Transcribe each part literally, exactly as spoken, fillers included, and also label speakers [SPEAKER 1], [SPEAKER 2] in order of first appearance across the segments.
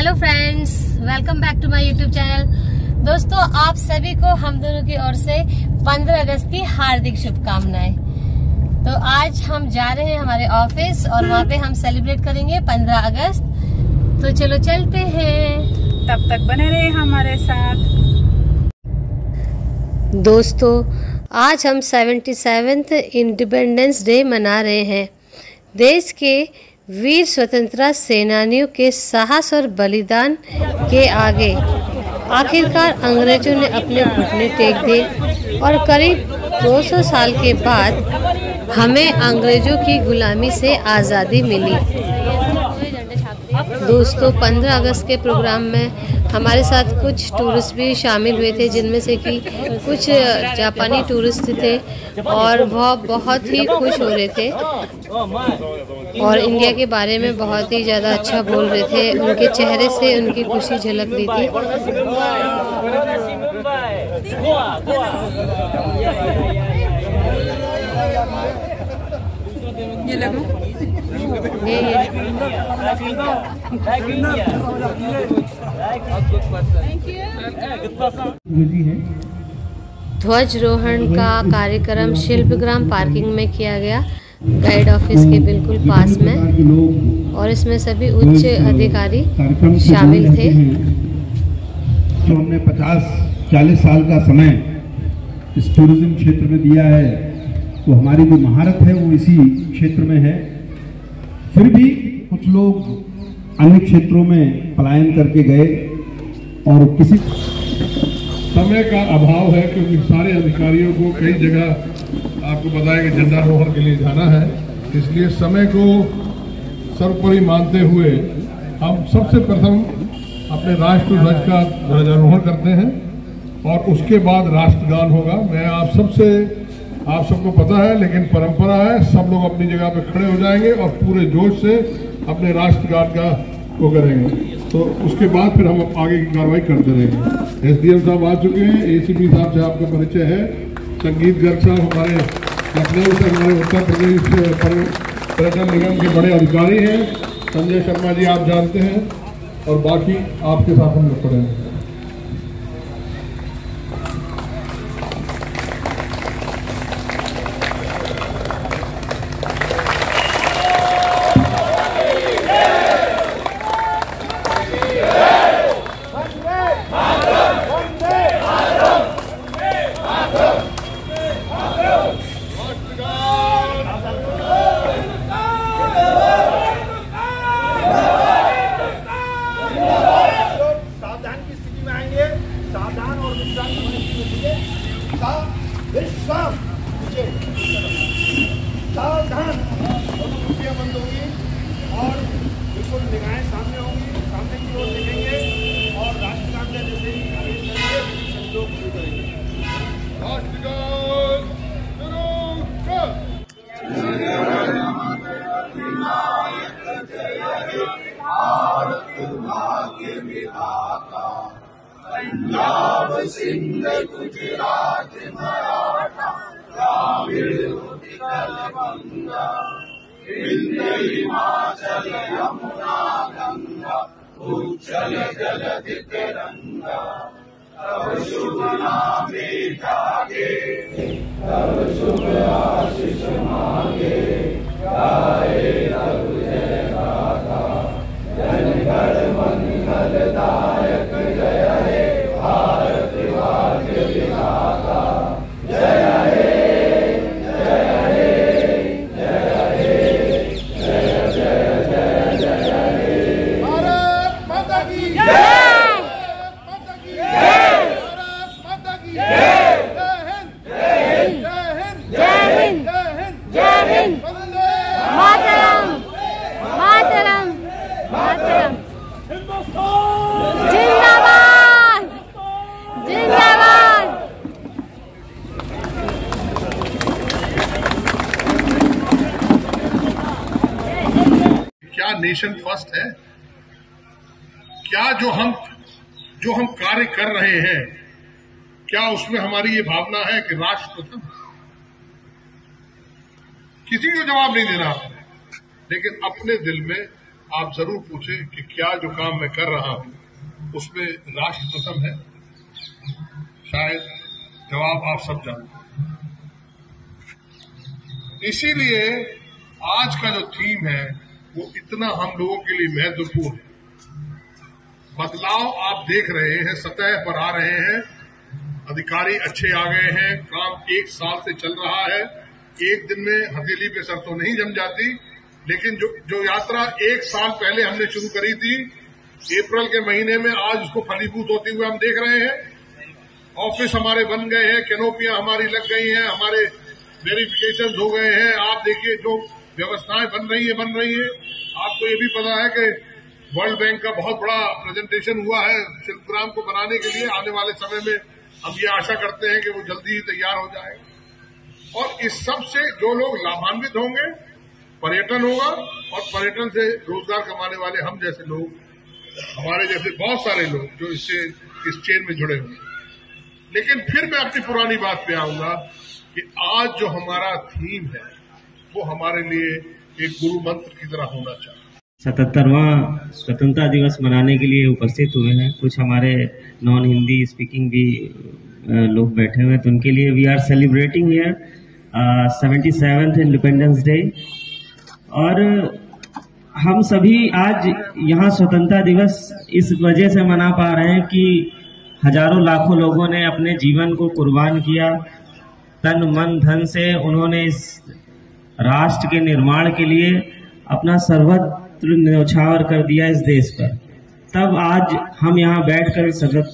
[SPEAKER 1] Hello friends, welcome back to my YouTube channel. दोस्तों, आप सभी को हम दोनों की ओर से पंद्रह अगस्त की हार्दिक शुभकामनाएं। तो आज हम जा रहे हैं हमारे ऑफिस और वहाँ पे हम सेलिब्रेट करेंगे पंद्रह अगस्त। तो चलो चलते हैं,
[SPEAKER 2] तब तक बने रहे हमारे साथ।
[SPEAKER 1] दोस्तों, आज हम सतहत्तरवें इंडिपेंडेंस डे मना रहे हैं। देश के वीर स्वतंत्रता सेनानियों के साहस और बलिदान के आगे आखिरकार अंग्रेजों ने अपने घुटने टेक दिए और करीब दो सौ साल के बाद हमें अंग्रेजों की गुलामी से आज़ादी मिली। दोस्तों, पंद्रह अगस्त के प्रोग्राम में हमारे साथ कुछ टूरिस्ट भी शामिल हुए थे, जिनमें से कि कुछ जापानी टूरिस्ट थे और वह बहुत ही खुश हो रहे थे और इंडिया के बारे में बहुत ही ज़्यादा अच्छा बोल रहे थे। उनके चेहरे से उनकी खुशी झलक रही थी।
[SPEAKER 2] ये लगो
[SPEAKER 1] ये ये ध्वजारोहण का कार्यक्रम शिल्पग्राम पार्किंग में किया गया, गाइड ऑफिस के बिल्कुल पास में, और इसमें सभी उच्च अधिकारी शामिल थे।
[SPEAKER 3] जो हमने पचास चालीस साल का समय इस टूरिज्म क्षेत्र में दिया है, वो हमारी जो महारत है वो इसी क्षेत्र में है। फिर भी कुछ लोग अन्य क्षेत्रों में पलायन करके गए और किसी
[SPEAKER 4] समय का अभाव है, क्योंकि सारे अधिकारियों को कई जगह आपको बताया कि झंडारोहण के लिए जाना है। इसलिए समय को सर्वोपरि मानते हुए हम सबसे प्रथम अपने राष्ट्र ध्वज का ध्वजारोहण करते हैं और उसके बाद राष्ट्रगान होगा। मैं आप सबसे आप सबको पता है, लेकिन परंपरा है, सब लोग अपनी जगह पे खड़े हो जाएंगे और पूरे जोश से अपने राष्ट्रगान का वो करेंगे। तो उसके बाद फिर हम आगे की कार्रवाई करते रहेंगे। एसडीएम साहब आ चुके हैं, एसीपी साहब से आपका परिचय है, संगीत गर्ग साहब हमारे लखनऊ से, हमारे उत्तर प्रदेश पर्यटन निगम के बड़े अधिकारी हैं, संजय शर्मा जी आप जानते हैं, और बाकी आपके साथ हम लोग करेंगे।
[SPEAKER 5] सावधान, दोनों कुर्सियां बंद होंगी और बिल्कुल निगाहें सामने होंगी, सामने की ओर देखेंगे और राष्ट्रगान का जैसे ही आदेश करेंगे संयोग शुरू करेंगे। राष्ट्रगान शुरू कर।
[SPEAKER 6] पंजाब सिंध गुजरात मराठा द्राविड़ उत्कल बंगा, विंध्य हिमाचल यमुना गंगा, उज्जल जलधि तिरंगा। तब शुभ नामे जागे, तब शुभ आशीष मांगे, गाए तब जय गाथा, जन गण मंगल दायक जय हे भारत भाग्य विधाता। जय हे जय हे जय हे जय जय जय जय हे।
[SPEAKER 5] भारत माता की जय, भारत माता की जय, भारत माता की जय। जय हिंद, जय हिंद, जय हिंद, जय हिंद, जय हिंद। वंदे
[SPEAKER 1] मातरम, मातरम, मातरम। जिंदाबाद, जिंदाबाद।
[SPEAKER 4] क्या नेशन फर्स्ट है? क्या जो हम जो हम कार्य कर रहे हैं, क्या उसमें हमारी ये भावना है कि राष्ट्र प्रथम? किसी को जवाब नहीं देना आपने, लेकिन अपने दिल में आप जरूर पूछें कि क्या जो काम मैं कर रहा हूं उसमें राष्ट्र प्रथम है। शायद जवाब आप सब जानते हैं। इसीलिए आज का जो थीम है वो इतना हम लोगों के लिए महत्वपूर्ण है। बदलाव आप देख रहे हैं, सतह पर आ रहे हैं, अधिकारी अच्छे आ गए हैं, काम एक साल से चल रहा है। एक दिन में हथेली पे सरसों नहीं जम जाती, लेकिन जो जो यात्रा एक साल पहले हमने शुरू करी थी अप्रैल के महीने में, आज उसको फलीभूत होते हुए हम देख रहे हैं। ऑफिस हमारे बन गए हैं, कैनोपियां हमारी लग गई हैं, हमारे वेरिफिकेशन हो गए हैं। आप देखिए जो व्यवस्थाएं बन रही है बन रही है आपको ये भी पता है कि वर्ल्ड बैंक का बहुत बड़ा प्रेजेंटेशन हुआ है शिल्पग्राम को बनाने के लिए। आने वाले समय में हम ये आशा करते हैं कि वो जल्दी ही तैयार हो जाए। और इस सब से जो लोग लाभान्वित होंगे, पर्यटन होगा, और पर्यटन से रोजगार कमाने वाले हम जैसे लोग, हमारे जैसे बहुत सारे लोग जो इससे इस चेन में जुड़े हुए। लेकिन फिर मैं अपनी पुरानी बात पे आऊंगा कि आज जो हमारा थीम है वो हमारे लिए एक गुरु मंत्र की तरह होना चाहिए।
[SPEAKER 7] सतहत्तरवां स्वतंत्रता दिवस मनाने के लिए उपस्थित हुए हैं। कुछ हमारे नॉन हिंदी स्पीकिंग भी लोग बैठे हुए हैं, तो उनके लिए we are celebrating here seventy seventh independence day. और हम सभी आज यहाँ स्वतंत्रता दिवस इस वजह से मना पा रहे हैं कि हजारों लाखों लोगों ने अपने जीवन को कुर्बान किया, तन मन धन से उन्होंने इस राष्ट्र के निर्माण के लिए अपना सर्वत्र न्यौछावर कर दिया इस देश पर। तब आज हम यहाँ बैठकर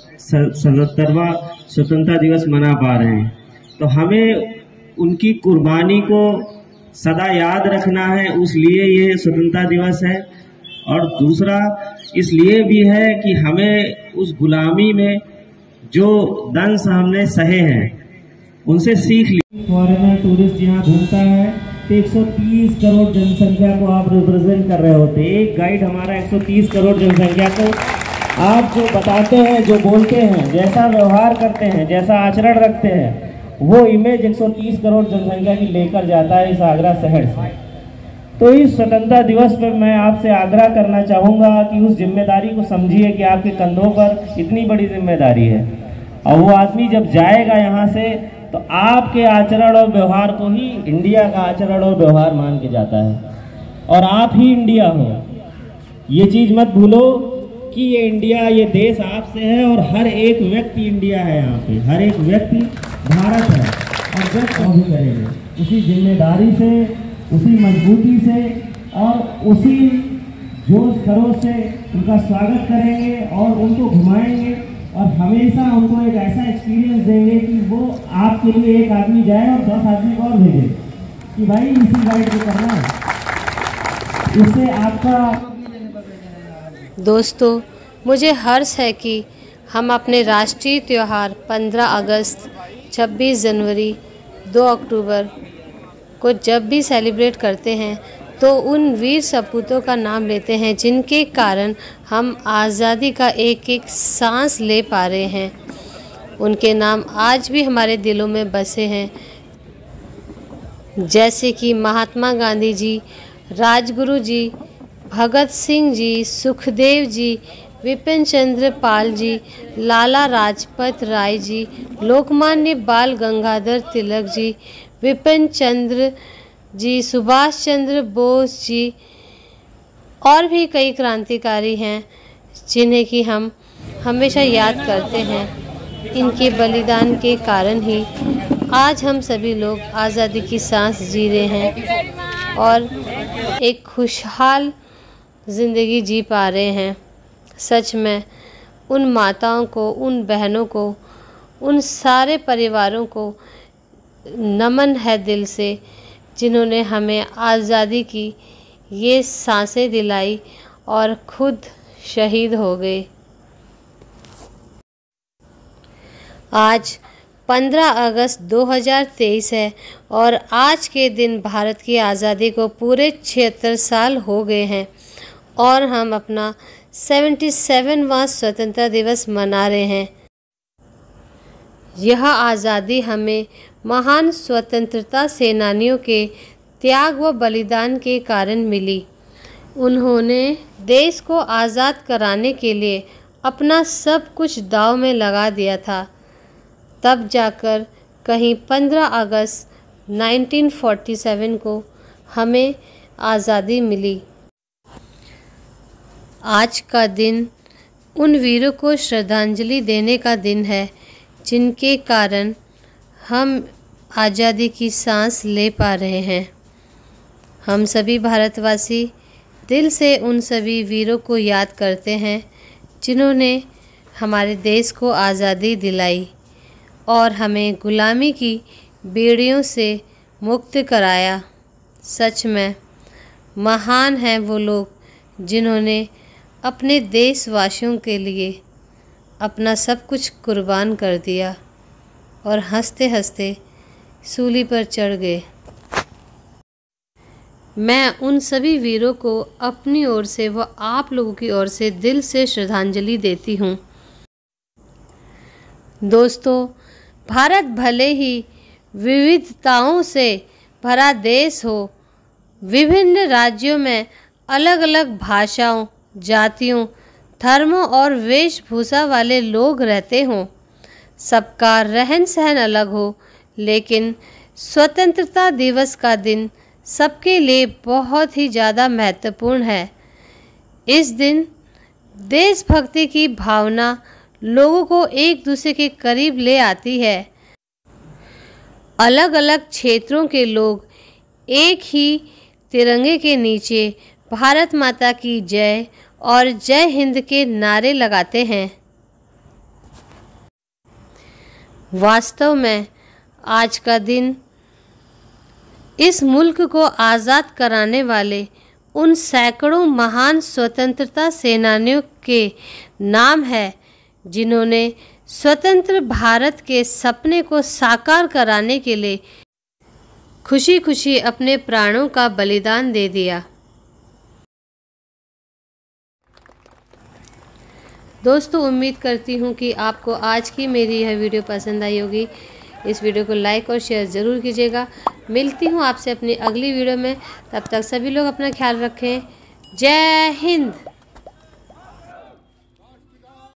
[SPEAKER 7] सतहत्तरवां स्वतंत्रता दिवस मना पा रहे हैं। तो हमें उनकी कुर्बानी को सदा याद रखना है, उसलिए ये स्वतंत्रता दिवस है। और दूसरा इसलिए भी है कि हमें उस गुलामी में जो दंश हमने सहे हैं उनसे सीख ली। फॉरेनर टूरिस्ट यहाँ घूमता है तो एक सौ तीस करोड़ जनसंख्या को आप रिप्रेजेंट कर रहे होते हैं। एक गाइड हमारा एक सौ तीस करोड़ जनसंख्या को आप जो बताते हैं, जो बोलते हैं, जैसा व्यवहार करते हैं, जैसा आचरण रखते हैं, वो इमेज एक सौ तीस करोड़ जनसंख्या की लेकर जाता है इस आगरा शहर से। तो इस स्वतंत्रता दिवस पर मैं आपसे आग्रह करना चाहूँगा कि उस जिम्मेदारी को समझिए कि आपके कंधों पर इतनी बड़ी जिम्मेदारी है। और वो आदमी जब जाएगा यहाँ से तो आपके आचरण और व्यवहार को ही इंडिया का आचरण और व्यवहार मान के जाता है, और आप ही इंडिया हो। ये चीज़ मत भूलो कि ये इंडिया, ये देश आपसे है, और हर एक व्यक्ति इंडिया है। यहाँ पे हर एक व्यक्ति भारत है। और जब कभी करेंगे उसी जिम्मेदारी से, उसी मजबूती से और उसी जोश खरोश से उनका स्वागत करेंगे और उनको घुमाएंगे, और हमेशा उनको एक ऐसा एक्सपीरियंस देंगे कि वो आपके लिए एक आदमी जाए और दस आदमी को और भेजे कि भाई इसी गाइड को करना है। इससे आपका
[SPEAKER 1] दोस्तों, मुझे हर्ष है कि हम अपने राष्ट्रीय त्यौहार पंद्रह अगस्त, छब्बीस जनवरी, दो अक्टूबर को जब भी सेलिब्रेट करते हैं तो उन वीर सपूतों का नाम लेते हैं जिनके कारण हम आज़ादी का एक एक सांस ले पा रहे हैं। उनके नाम आज भी हमारे दिलों में बसे हैं, जैसे कि महात्मा गांधी जी, राजगुरु जी, भगत सिंह जी, सुखदेव जी, विपिन चंद्र पाल जी, लाला लाजपत राय जी, लोकमान्य बाल गंगाधर तिलक जी, विपिन चंद्र जी, सुभाष चंद्र बोस जी, और भी कई क्रांतिकारी हैं जिन्हें कि हम हमेशा याद करते हैं। इनके बलिदान के कारण ही आज हम सभी लोग आज़ादी की सांस जी रहे हैं और एक खुशहाल ज़िंदगी जी पा रहे हैं। सच में उन माताओं को, उन बहनों को, उन सारे परिवारों को नमन है दिल से, जिन्होंने हमें आज़ादी की ये सांसें दिलाई और खुद शहीद हो गए। आज पंद्रह अगस्त दो हज़ार तेईस है और आज के दिन भारत की आज़ादी को पूरे छिहत्तर साल हो गए हैं और हम अपना सतहत्तरवां स्वतंत्रता दिवस मना रहे हैं। यह आज़ादी हमें महान स्वतंत्रता सेनानियों के त्याग व बलिदान के कारण मिली। उन्होंने देश को आज़ाद कराने के लिए अपना सब कुछ दांव में लगा दिया था। तब जाकर कहीं पंद्रह अगस्त उन्नीस सौ सैंतालीस को हमें आज़ादी मिली। आज का दिन उन वीरों को श्रद्धांजलि देने का दिन है जिनके कारण हम आज़ादी की सांस ले पा रहे हैं। हम सभी भारतवासी दिल से उन सभी वीरों को याद करते हैं जिन्होंने हमारे देश को आज़ादी दिलाई और हमें गुलामी की बेड़ियों से मुक्त कराया। सच में महान हैं वो लोग जिन्होंने अपने देशवासियों के लिए अपना सब कुछ कुर्बान कर दिया और हंसते हंसते सूली पर चढ़ गए। मैं उन सभी वीरों को अपनी ओर से व आप लोगों की ओर से दिल से श्रद्धांजलि देती हूँ। दोस्तों, भारत भले ही विविधताओं से भरा देश हो, विभिन्न राज्यों में अलग अलग भाषाओं, जातियों, धर्मों और वेशभूषा वाले लोग रहते हों, सबका रहन सहन अलग हो, लेकिन स्वतंत्रता दिवस का दिन सबके लिए बहुत ही ज़्यादा महत्वपूर्ण है। इस दिन देशभक्ति की भावना लोगों को एक दूसरे के करीब ले आती है। अलग अलग क्षेत्रों के लोग एक ही तिरंगे के नीचे भारत माता की जय और जय हिंद के नारे लगाते हैं। वास्तव में आज का दिन इस मुल्क को आज़ाद कराने वाले उन सैकड़ों महान स्वतंत्रता सेनानियों के नाम है जिन्होंने स्वतंत्र भारत के सपने को साकार कराने के लिए खुशी खुशी अपने प्राणों का बलिदान दे दिया। दोस्तों, उम्मीद करती हूँ कि आपको आज की मेरी यह वीडियो पसंद आई होगी। इस वीडियो को लाइक और शेयर ज़रूर कीजिएगा। मिलती हूँ आपसे अपनी अगली वीडियो में। तब तक सभी लोग अपना ख्याल रखें। जय हिंद।